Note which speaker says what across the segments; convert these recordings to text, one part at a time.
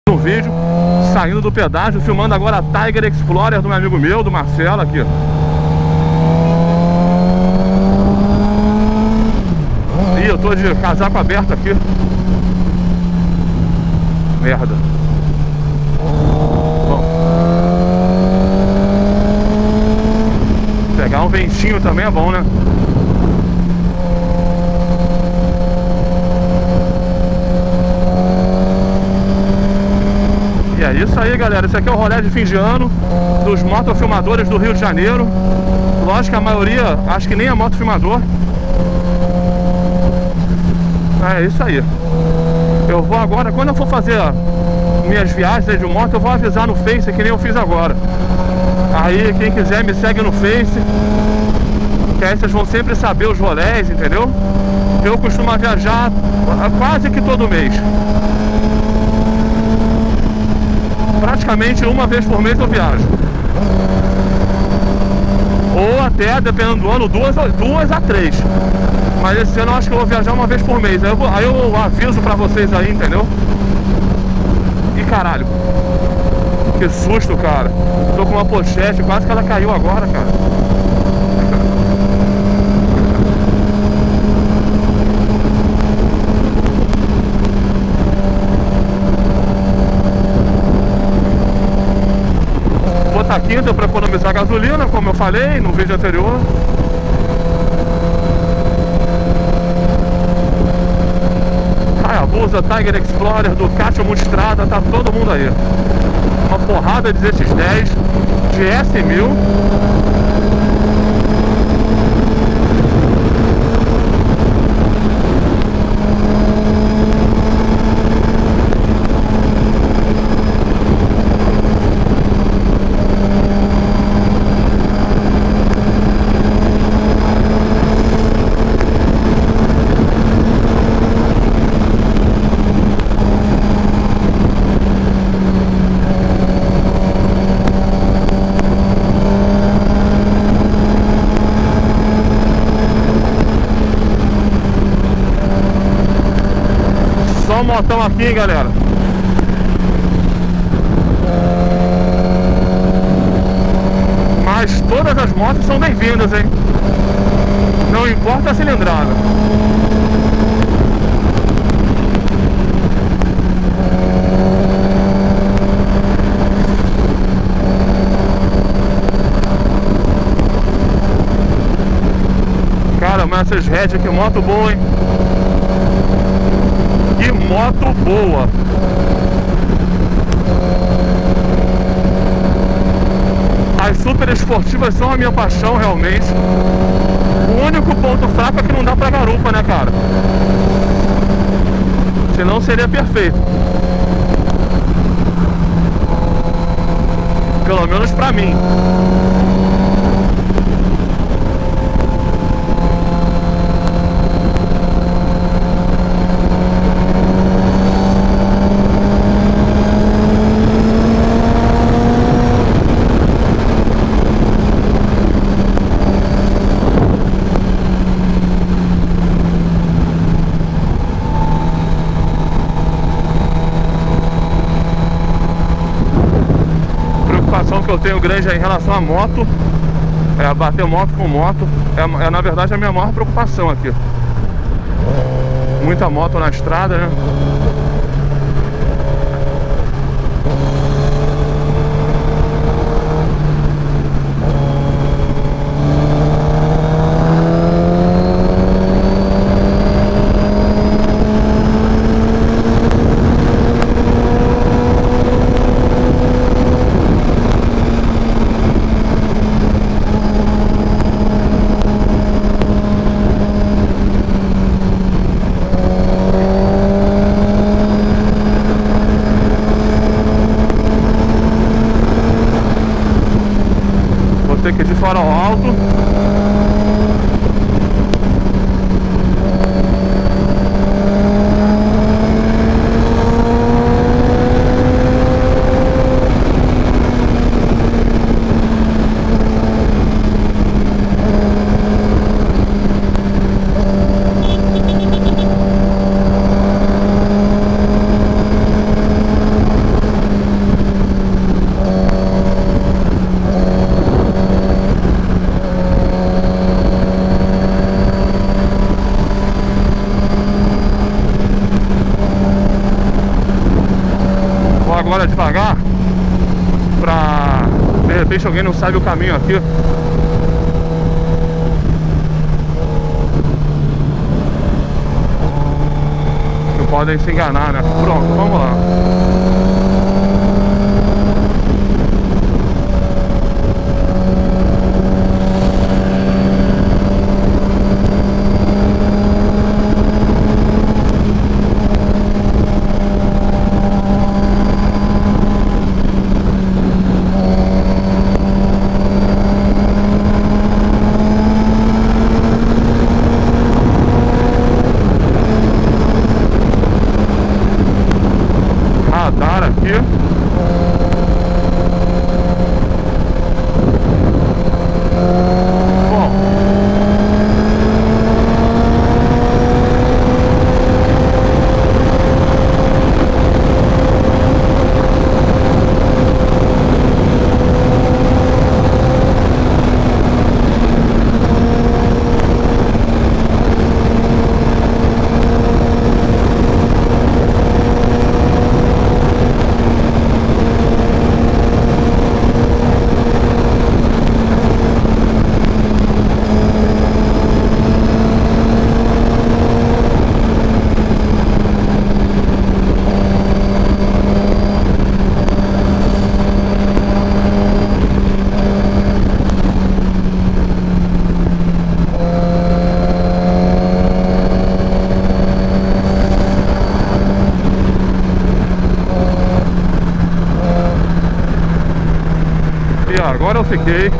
Speaker 1: um vídeo saindo do pedágio, filmando agora a Tiger Explorer do meu amigo meu, do Marcelo, aqui. Ih, eu tô de casaco aberto aqui. Merda. Bom, pegar um ventinho também é bom, né? E é isso aí, galera. Esse aqui é o rolê de fim de ano dos motofilmadores do Rio de Janeiro. Lógico que a maioria, acho que nem é motofilmador. É isso aí. Eu vou agora, quando eu for fazer minhas viagens de moto, eu vou avisar no Face, que nem eu fiz agora. Aí quem quiser me segue no Face, que aí vocês vão sempre saber os rolés, entendeu? Eu costumo viajar quase que todo mês. Praticamente uma vez por mês eu viajo. Ou até, dependendo do ano, duas a três. Mas esse ano eu acho que eu vou viajar uma vez por mês. Aí eu aviso pra vocês aí, entendeu? Ih, caralho. Que susto, cara. Tô com uma pochete, quase que ela caiu agora, cara. Vou botar quinta pra economizar gasolina, como eu falei no vídeo anterior. Hayabusa, Tiger Explorer, Ducati Multistrada, tá todo mundo aí. Uma porrada de ZX-10, de S1000. Só um motão aqui, hein, galera. Mas todas as motos são bem-vindas, hein? Não importa a cilindrada. Cara, mas essas Red aqui, moto boa, hein? Que moto boa! As super esportivas são a minha paixão, realmente. O único ponto fraco é que não dá pra garupa, né, cara? Senão seria perfeito. Pelo menos pra mim. Que eu tenho grande em relação à moto, bater moto com moto, na verdade a minha maior preocupação aqui. Muita moto na estrada, né? Aqui de farol alto. agora devagar, pra de repente alguém não sabe o caminho aqui. Não podem se enganar, né? Pronto, vamos lá. Radar aqui. Bom, e agora eu fiquei.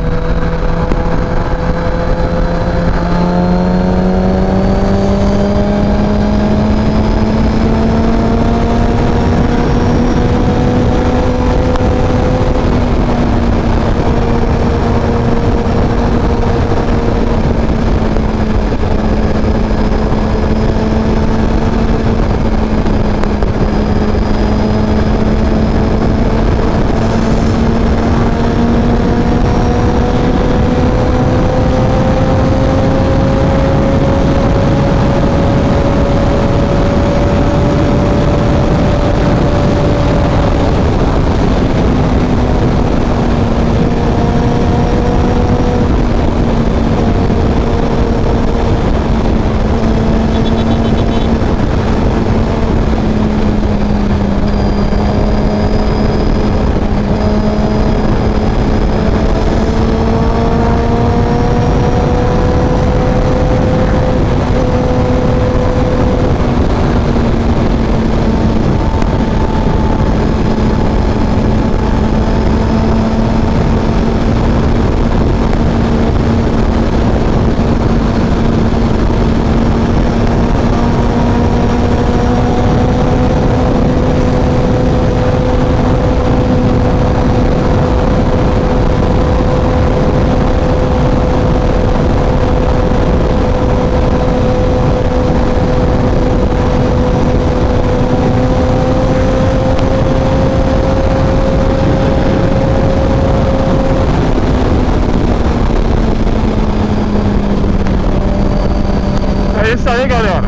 Speaker 1: É isso aí, galera.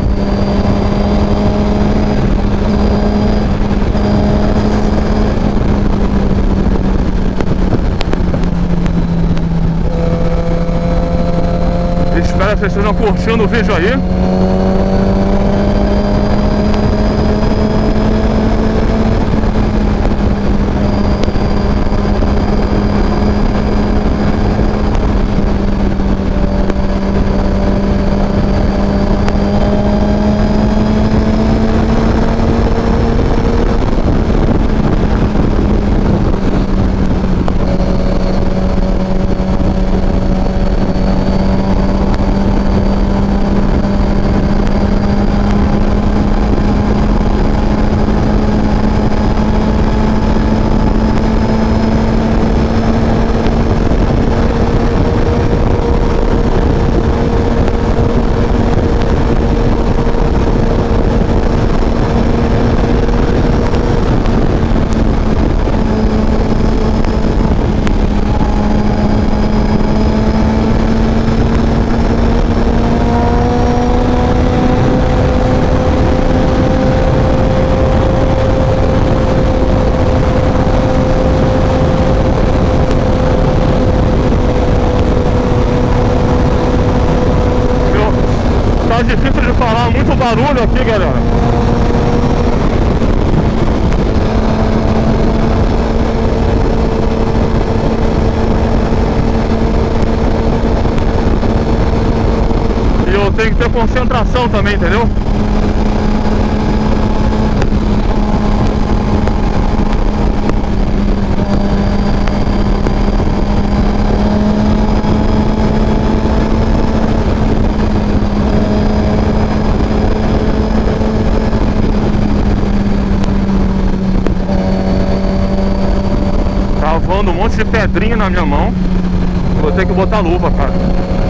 Speaker 1: Espero que vocês estejam curtindo o vídeo aí. ter concentração também, entendeu? Tá voando um monte de pedrinha na minha mão. Vou ter que botar luva, cara.